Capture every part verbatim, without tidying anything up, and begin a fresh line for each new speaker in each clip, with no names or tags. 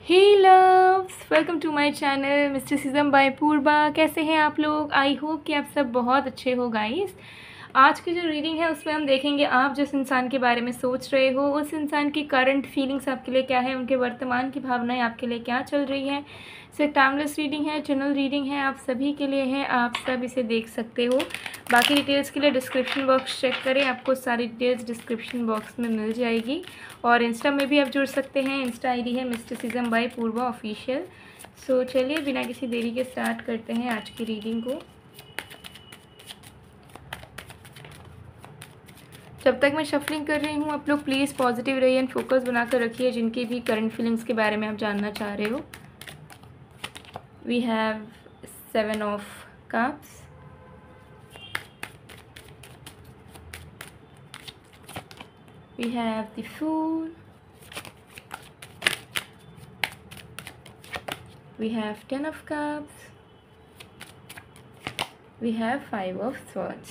Hey loves, welcome to my channel mysticism by Purva. कैसे हैं आप लोग? आई होप कि आप सब बहुत अच्छे हो गाइस। आज की जो रीडिंग है उसमें हम देखेंगे आप जिस इंसान के बारे में सोच रहे हो उस इंसान की करंट फीलिंग्स आपके लिए क्या है, उनके वर्तमान की भावनाएं आपके लिए क्या चल रही हैं। इसे टाइमलेस रीडिंग है, जनरल रीडिंग है, आप सभी के लिए है, आप सब इसे देख सकते हो। बाकी डिटेल्स के लिए डिस्क्रिप्शन बॉक्स चेक करें, आपको सारी डिटेल्स डिस्क्रिप्शन बॉक्स में मिल जाएगी। और इंस्टा में भी आप जुड़ सकते हैं, इंस्टा आईडी है mysticism by Purva official. So चलिए बिना किसी देरी के स्टार्ट करते हैं आज की रीडिंग को। जब तक मैं शफलिंग कर रही हूँ आप लोग प्लीज़ पॉजिटिव रहिए एंड फोकस बनाकर रखिए जिनकी भी करंट फीलिंग्स के बारे में आप जानना चाह रहे हो। We have seven of cups, we have the Fool, we have ten of cups, we have five of swords.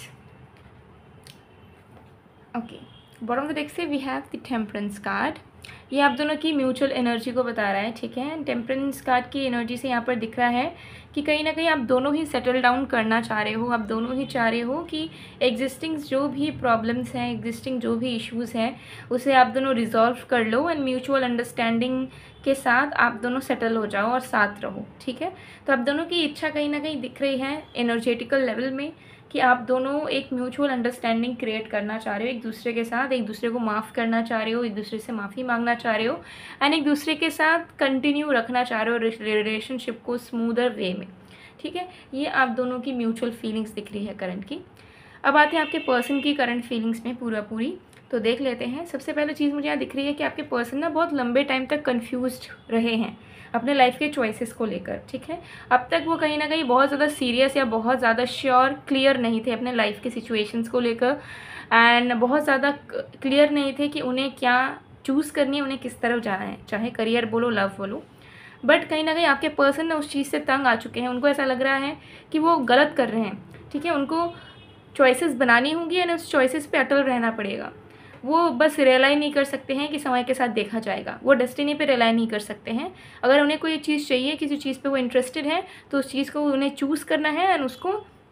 Okay, bottom of the deck से we have the temperance card। ये आप दोनों की म्यूचुअल एनर्जी को बता रहा है, ठीक है। टेम्परेंस कार्ड की एनर्जी से यहाँ पर दिख रहा है कि कहीं ना कहीं आप दोनों ही सेटल डाउन करना चाह रहे हो, आप दोनों ही चाह रहे हो कि एग्जिस्टिंग जो भी प्रॉब्लम्स हैं, एग्जिस्टिंग जो भी इश्यूज़ हैं उसे आप दोनों रिजॉल्व कर लो एंड म्यूचुअल अंडरस्टैंडिंग के साथ आप दोनों सेटल हो जाओ और साथ रहो, ठीक है। तो आप दोनों की इच्छा कहीं ना कहीं दिख रही है एनर्जेटिकल लेवल में कि आप दोनों एक म्यूचुअल अंडरस्टैंडिंग क्रिएट करना चाह रहे हो एक दूसरे के साथ, एक दूसरे को माफ़ करना चाह रहे हो, एक दूसरे से माफ़ी मांगना चाह रहे हो एंड एक दूसरे के साथ कंटिन्यू रखना चाह रहे हो रिलेशनशिप को स्मूदर वे में, ठीक है। ये आप दोनों की म्यूचुअल फीलिंग्स दिख रही है करंट की। अब आते हैं आपके पर्सन की करंट फीलिंग्स में पूरा पूरी, तो देख लेते हैं। सबसे पहले चीज़ मुझे यहाँ दिख रही है कि आपके पर्सन ना बहुत लंबे टाइम तक कन्फ्यूज्ड रहे हैं अपने लाइफ के चॉइसेस को लेकर, ठीक है। अब तक वो कहीं ना कहीं बहुत ज़्यादा सीरियस या बहुत ज़्यादा श्योर क्लियर नहीं थे अपने लाइफ के सिचुएशंस को लेकर एंड बहुत ज़्यादा क्लियर नहीं थे कि उन्हें क्या चूज़ करनी है, उन्हें किस तरफ जाना है, चाहे करियर बोलो लव बोलो। बट कहीं ना कहीं आपके पर्सन ना उस चीज़ से तंग आ चुके हैं, उनको ऐसा लग रहा है कि वो गलत कर रहे हैं, ठीक है। उनको चॉइसेस बनानी होंगी एंड उस चॉइसेस पे अटल रहना पड़ेगा। वो बस रियलाइज नहीं कर सकते हैं कि समय के साथ देखा जाएगा, वो डेस्टिनी पे रिलाई नहीं कर सकते हैं। अगर उन्हें कोई चीज़ चाहिए, किसी चीज़ पे वो इंटरेस्टेड है तो उस चीज़ को उन्हें चूज़ करना है एंड उसको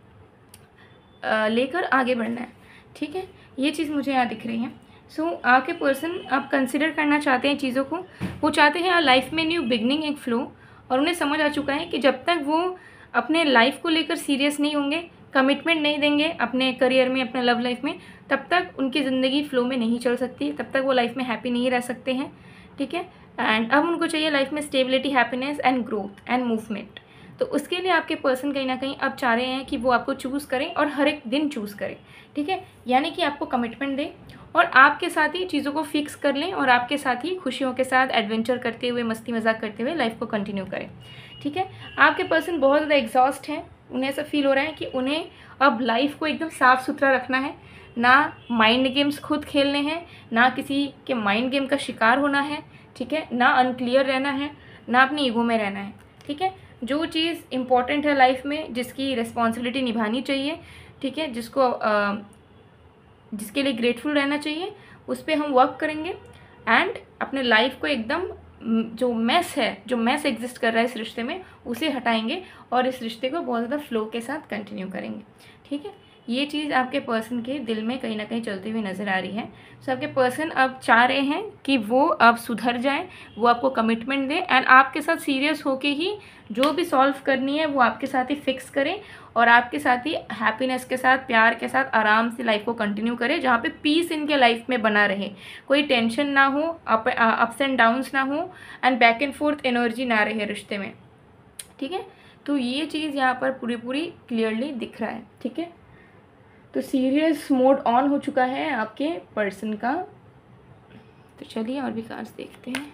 लेकर आगे बढ़ना है, ठीक है। ये चीज़ मुझे यहाँ दिख रही है। सो so, आपके पर्सन आप कंसिडर करना चाहते हैं चीज़ों को, वो चाहते हैं लाइफ में न्यू बिगनिंग, एक फ्लो, और उन्हें समझ आ चुका है कि जब तक वो अपने लाइफ को लेकर सीरियस नहीं होंगे, कमिटमेंट नहीं देंगे अपने करियर में, अपने लव लाइफ में, तब तक उनकी ज़िंदगी फ्लो में नहीं चल सकती, तब तक वो लाइफ में हैप्पी नहीं रह सकते हैं, ठीक है। एंड अब उनको चाहिए लाइफ में stability, happiness and growth and movement. तो उसके लिए आपके पर्सन कहीं ना कहीं अब चाह रहे हैं कि वो आपको चूज़ करें और हर एक दिन चूज़ करें, ठीक है। यानी कि आपको कमिटमेंट दें और आपके साथ ही चीज़ों को फिक्स कर लें और आपके साथ ही खुशियों के साथ एडवेंचर करते हुए, मस्ती मजाक करते हुए लाइफ को कंटिन्यू करें, ठीक है। आपके पर्सन बहुत ज़्यादा एग्जॉस्ट हैं, उन्हें ऐसा फील हो रहा है कि उन्हें अब लाइफ को एकदम साफ़ सुथरा रखना है, ना माइंड गेम्स खुद खेलने हैं, ना किसी के माइंड गेम का शिकार होना है, ठीक है, ना अनक्लियर रहना है, ना अपनी ईगो में रहना है, ठीक है। जो चीज़ इम्पॉर्टेंट है लाइफ में, जिसकी रिस्पॉन्सिबिलिटी निभानी चाहिए, ठीक है, जिसको आ, जिसके लिए ग्रेटफुल रहना चाहिए, उस पर हम वर्क करेंगे एंड अपने लाइफ को एकदम जो मैस है, जो मैस एग्जिस्ट कर रहा है इस रिश्ते में, उसे हटाएंगे और इस रिश्ते को बहुत ज़्यादा फ्लो के साथ कंटिन्यू करेंगे, ठीक है। ये चीज़ आपके पर्सन के दिल में कहीं ना कहीं चलती हुई नज़र आ रही है। सो आपके पर्सन अब चाह रहे हैं कि वो अब सुधर जाएं, वो आपको कमिटमेंट दें एंड आपके साथ सीरियस होके ही जो भी सॉल्व करनी है वो आपके साथ ही फिक्स करें और आपके साथ ही हैप्पीनेस के साथ, प्यार के साथ आराम से लाइफ को कंटिन्यू करें, जहाँ पे पीस इनके लाइफ में बना रहे, कोई टेंशन ना हो, अप अप्स एंड डाउन्स ना हो and back and forth energy ना रहे रिश्ते में, ठीक है। तो ये चीज़ यहाँ पर पूरी पूरी क्लियरली दिख रहा है, ठीक है। तो सीरियस मोड ऑन हो चुका है आपके पर्सन का। तो चलिए और भी कार्ड्स देखते हैं।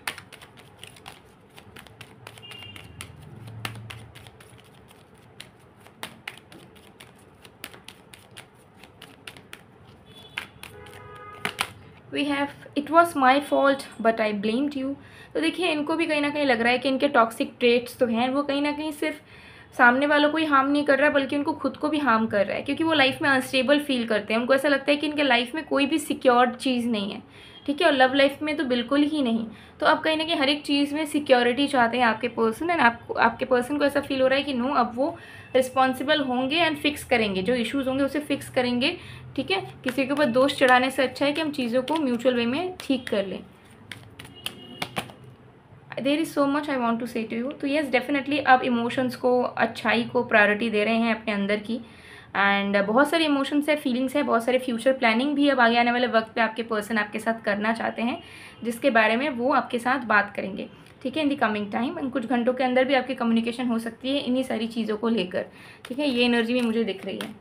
We have it was my fault but I blamed you. तो देखिए इनको भी कहीं ना कहीं लग रहा है कि इनके टॉक्सिक ट्रेट्स तो हैं, वो कहीं ना कहीं सिर्फ सामने वालों को ही हार्म नहीं कर रहा है बल्कि उनको खुद को भी हार्म कर रहा है, क्योंकि वो लाइफ में अनस्टेबल फील करते हैं। उनको ऐसा लगता है कि इनके लाइफ में कोई भी सिक्योर्ड चीज़ नहीं है, ठीक है, और लव लाइफ में तो बिल्कुल ही नहीं। तो आप कहीं ना कहीं हर एक चीज़ में सिक्योरिटी चाहते हैं आपके पर्सन, एंड आपको आपके पर्सन को ऐसा फील हो रहा है कि नो, अब वो रिस्पॉन्सिबल होंगे एंड फिक्स करेंगे, जो इश्यूज़ होंगे उसे फिक्स करेंगे। ठीक है, किसी के ऊपर दोष चढ़ाने से अच्छा है कि हम चीज़ों को म्यूचुअल वे में ठीक कर लें। There is so much I want to say to you. तो येस, डेफिनेटली आप इमोशंस को, अच्छाई को प्रायोरिटी दे रहे हैं अपने अंदर की, एंड बहुत सारे इमोशंस है, फीलिंग्स है, बहुत सारे फ्यूचर प्लानिंग भी अब आगे आने वाले वक्त पे आपके पर्सन आपके साथ करना चाहते हैं, जिसके बारे में वो आपके साथ बात करेंगे। ठीक है, इन दी कमिंग टाइम, कुछ घंटों के अंदर भी आपकी कम्युनिकेशन हो सकती है इन्हीं सारी चीज़ों को लेकर। ठीक है, ये एनर्जी भी मुझे दिख रही है।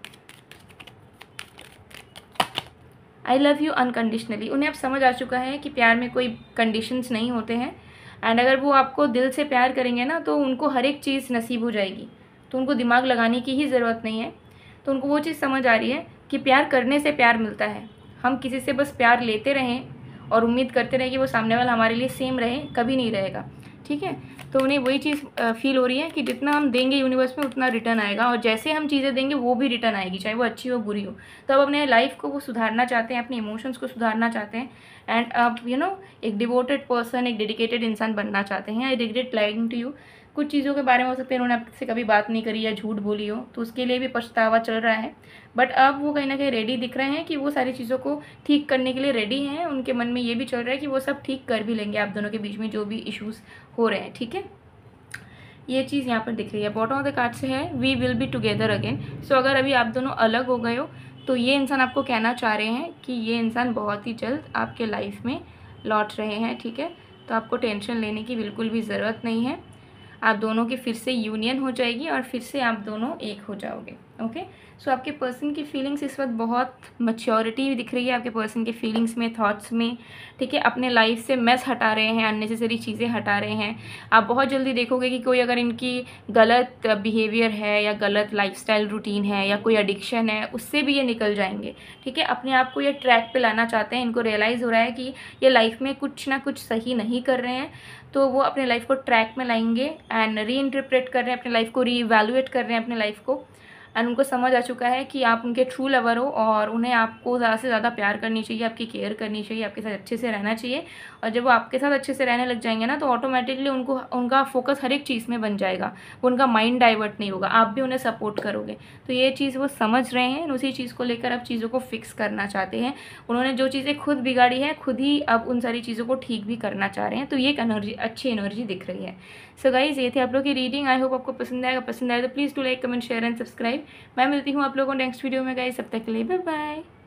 आई लव यू अनकंडीशनली, उन्हें अब समझ आ चुका है कि प्यार में कोई कंडीशंस नहीं होते हैं, एंड अगर वो आपको दिल से प्यार करेंगे ना तो उनको हर एक चीज़ नसीब हो जाएगी, तो उनको दिमाग लगाने की ही ज़रूरत नहीं है। तो उनको वो चीज़ समझ आ रही है कि प्यार करने से प्यार मिलता है। हम किसी से बस प्यार लेते रहें और उम्मीद करते रहें कि वो सामने वाला हमारे लिए सेम रहे, कभी नहीं रहेगा। ठीक है, तो उन्हें वही चीज़ फील हो रही है कि जितना हम देंगे यूनिवर्स में उतना रिटर्न आएगा, और जैसे हम चीज़ें देंगे वो भी रिटर्न आएगी, चाहे वो अच्छी हो बुरी हो। तो अब अपने लाइफ को वो सुधारना चाहते हैं, अपने इमोशंस को सुधारना चाहते हैं, एंड अब यू नो एक डिवोटेड पर्सन, एक डेडिकेटेड इंसान बनना चाहते हैं। I regret lying to you, कुछ चीज़ों के बारे में हो सकता है उन्होंने आपसे कभी बात नहीं करी या झूठ बोली हो, तो उसके लिए भी पछतावा चल रहा है। बट अब वो कहीं ना कहीं रेडी दिख रहे हैं कि वो सारी चीज़ों को ठीक करने के लिए रेडी हैं। उनके मन में ये भी चल रहा है कि वो सब ठीक कर भी लेंगे आप दोनों के बीच में जो भी इश्यूज़ हो रहे हैं। ठीक है, ये चीज़ यहाँ पर दिख रही है। बॉटम ऑफ द कार्ड से है we will be together again. So अगर अभी आप दोनों अलग हो गए हो तो ये इंसान आपको कहना चाह रहे हैं कि ये इंसान बहुत ही जल्द आपके लाइफ में लौट रहे हैं। ठीक है, तो आपको टेंशन लेने की बिल्कुल भी ज़रूरत नहीं है। आप दोनों की फिर से यूनियन हो जाएगी और फिर से आप दोनों एक हो जाओगे। ओके, सो आपके पर्सन की फीलिंग्स इस वक्त बहुत मैच्योरिटी दिख रही है आपके पर्सन के फीलिंग्स में, थॉट्स में। ठीक है, अपने लाइफ से मेस हटा रहे हैं, अननेसेसरी चीज़ें हटा रहे हैं। आप बहुत जल्दी देखोगे कि कोई अगर इनकी गलत बिहेवियर है या गलत लाइफस्टाइल रूटीन है या कोई एडिक्शन है, उससे भी ये निकल जाएंगे। ठीक है, अपने आप को ये ट्रैक पे लाना चाहते हैं। इनको रियलाइज़ हो रहा है कि ये लाइफ में कुछ ना कुछ सही नहीं कर रहे हैं, तो वो अपने लाइफ को ट्रैक में लाएंगे एंड री इंटरप्रेट कर रहे हैं अपने लाइफ को, री इवैल्यूएट कर रहे हैं अपने लाइफ को। एंड उनको समझ आ चुका है कि आप उनके ट्रू लवर हो और उन्हें आपको ज़्यादा से ज़्यादा प्यार करनी चाहिए, आपकी केयर करनी चाहिए, आपके साथ अच्छे से रहना चाहिए। और जब वो आपके साथ अच्छे से रहने लग जाएंगे ना, तो ऑटोमेटिकली उनको उनका फोकस हर एक चीज़ में बन जाएगा, उनका माइंड डाइवर्ट नहीं होगा, आप भी उन्हें सपोर्ट करोगे। तो ये चीज़ वो समझ रहे हैं, उसी चीज़ को लेकर अब चीज़ों को फिक्स करना चाहते हैं। उन्होंने जो चीज़ें खुद बिगाड़ी है, खुद ही अब उन सारी चीज़ों को ठीक भी करना चाह रहे हैं। तो ये एक एनर्जी, अच्छी एनर्जी दिख रही है। सो गाइज, ये थी आप लोग की रीडिंग। आई होप आपको पसंद आएगा। पसंद आए तो please to like, comment, share and subscribe. मैं मिलती हूँ आप लोगों को नेक्स्ट वीडियो में गाइज, तब तक के लिए बाय बाय।